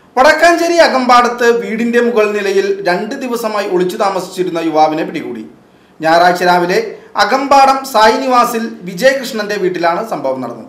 വടക്കാഞ്ചേരി അകമ്പാടത്ത് വീടിന്റെ മുകൾ നിലയിൽ 2 ദിവസമായി ഒളിച്ചു താമസിച്ചിരുന്ന യുവാവിനെ പിടികൂടി. ഞായറാഴ്ച രാവിലെ അകമ്പാടം സായി നിവാസിൽ വിജയകൃഷ്ണന്റെ വീട്ടിലാണ് സംഭവം നടന്നത്.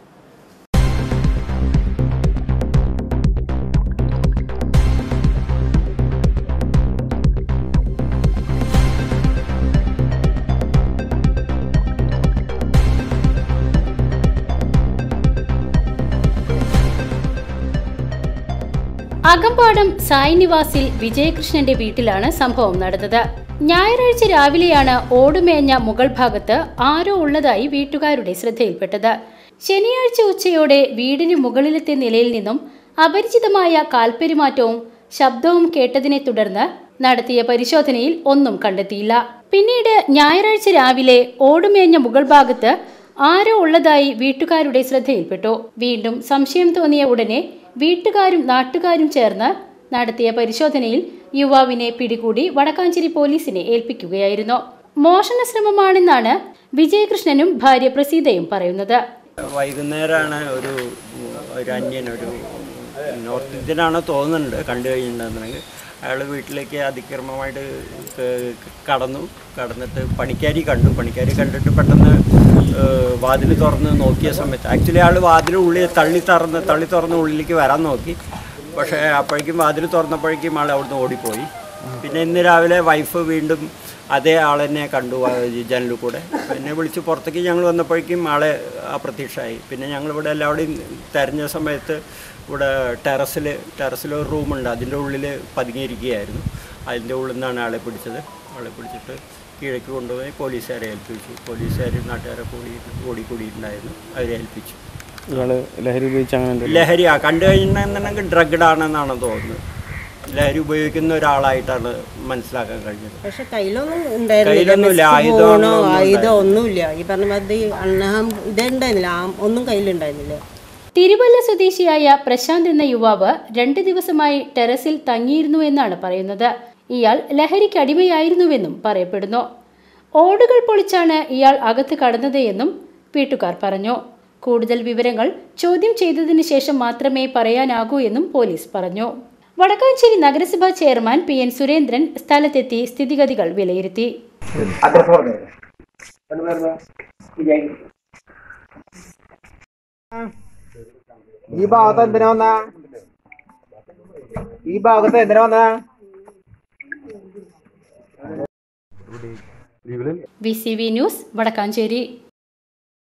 അകമ്പാടം സായി നിവാസിൽ വിജയകൃഷ്ണന്റെ വീട്ടിലാണ് സംഭവം നടന്നത്. ഞായറാഴ്ച രാവിലെയാണ് ഓടുമേഞ്ഞ മുകൾ ഭാഗത്ത് ആരോ ഉള്ളതായി വീട്ടുകാരുടെ ശ്രദ്ധയിൽപ്പെട്ടത്. ശനിയാഴ്ച ഉച്ചയോടെ വീടിന് മുകളിലത്തെ നിലയിൽ നിന്നും അപരിചിതമായ കാൽപ്പെരുമാറ്റവും ശബ്ദവും കേട്ടതിനെ തുടർന്ന് നടത്തിയ പരിശോധനയിൽ ഒന്നും കണ്ടെത്തിയില്ല. പിന്നീട് ഞായറാഴ്ച രാവിലെ ഓടുമേഞ്ഞ മുകൾ ഭാഗത്ത് ആരോ ഉള്ളതായി വീട്ടുകാരുടെ ശ്രദ്ധയിൽപ്പെട്ടു. വീണ്ടും സംശയം തോന്നിയ ഉടനെ വീട്ടുകാരും നാട്ടുകാരും ചേർന്ന് നടത്തിയ പരിശോധനയിൽ യുവാവിനെ പിടികൂടി വടക്കാഞ്ചേരി പോലീസിനെ ഏൽപ്പിക്കുകയായിരുന്നു. മോഷണ ശ്രമമാണെന്നാണ് വിജയകൃഷ്ണനും ഭാര്യ പ്രസീതയും പറയുന്നത്. വൈകുന്നേരമാണ് ഒരു അന്യൻ, ഒരു നോർത്ത് ഇന്ത്യനാണ് തോന്നുന്നുണ്ട്, കണ്ടു കഴിഞ്ഞിട്ടുണ്ടെന്നുണ്ടെങ്കിൽ അയാൾ വീട്ടിലേക്ക് അതിക്രമമായിട്ട് കടന്നിട്ട് പണിക്കാരി കണ്ടിട്ട് പെട്ടെന്ന് വാതിൽ തുറന്ന് നോക്കിയ സമയത്ത് ആക്ച്വലി ആൾ വാതിലുള്ളിൽ തള്ളി തുറന്ന് ഉള്ളിലേക്ക് വരാൻ നോക്കി. പക്ഷേ അപ്പോഴേക്കും വാതിൽ തുറന്നപ്പോഴേക്കും ആൾ അവിടുന്ന് ഓടിപ്പോയി. പിന്നെ ഇന്ന് രാവിലെ വൈഫ് വീണ്ടും അതേ ആളെന്നെ കണ്ടു ജനലിൽ കൂടെ. പിന്നെ വിളിച്ച് പുറത്തേക്ക് ഞങ്ങൾ വന്നപ്പോഴേക്കും ആളെ അപ്രത്യക്ഷമായി. പിന്നെ ഞങ്ങളിവിടെ എല്ലാവരുടെയും തെരഞ്ഞ സമയത്ത് ഇവിടെ ടെറസിൽ ഒരു റൂമുണ്ട്, അതിൻ്റെ ഉള്ളിൽ പതുങ്ങിയിരിക്കുകയായിരുന്നു. അതിൻ്റെ ഉള്ളിൽ നിന്നാണ് ആളെ പിടിച്ചിട്ട് കീഴേക്ക് കൊണ്ടുപോയി പോലീസുകാരെ ഏൽപ്പിച്ചു. പോലീസുകാർ നാട്ടുകാരെ ഓടിക്കൂടിയിട്ടുണ്ടായിരുന്നു, അവരെ ഏൽപ്പിച്ചു. ലഹരി കണ്ടു കഴിഞ്ഞിട്ടുണ്ടെന്നുണ്ടെങ്കിൽ ഡ്രഗ്ഡ് ആണെന്നാണ് തോന്നുന്നത്. ലഹരി ഉപയോഗിക്കുന്ന ഒരാളായിട്ടാണ് മനസ്സിലാക്കാൻ കഴിഞ്ഞത്. പക്ഷെ കയ്യിലൊന്നുമില്ല, ആയുധമൊന്നുമില്ല. ഈ പറഞ്ഞ മാതിരി ഇതുണ്ടായിരുന്നില്ല, ഒന്നും കയ്യിലുണ്ടായിരുന്നില്ല. തിരുവല്ല സ്വദേശിയായ പ്രശാന്ത് എന്ന യുവാവ് 2 ദിവസമായി ടെറസിൽ തങ്ങിയിരുന്നു എന്നാണ് പറയുന്നത്. ഇയാൾ ലഹരിക്ക് അടിമയായിരുന്നുവെന്നും പറയപ്പെടുന്നു. ഓടുകൾ പൊളിച്ചാണ് ഇയാൾ അകത്ത് കടന്നത് എന്നും വീട്ടുകാർ പറഞ്ഞു. കൂടുതൽ വിവരങ്ങൾ ചോദ്യം ചെയ്തതിനു ശേഷം മാത്രമേ പറയാനാകൂ എന്നും പോലീസ് പറഞ്ഞു. വടക്കാഞ്ചേരി നഗരസഭാ ചെയർമാൻ PN സുരേന്ദ്രൻ സ്ഥലത്തെത്തി സ്ഥിതിഗതികൾ വിലയിരുത്തി. ഈ ഭാഗത്ത് എന്തിനാ വന്നാ VCV ന്യൂസ് വടക്കാഞ്ചേരി.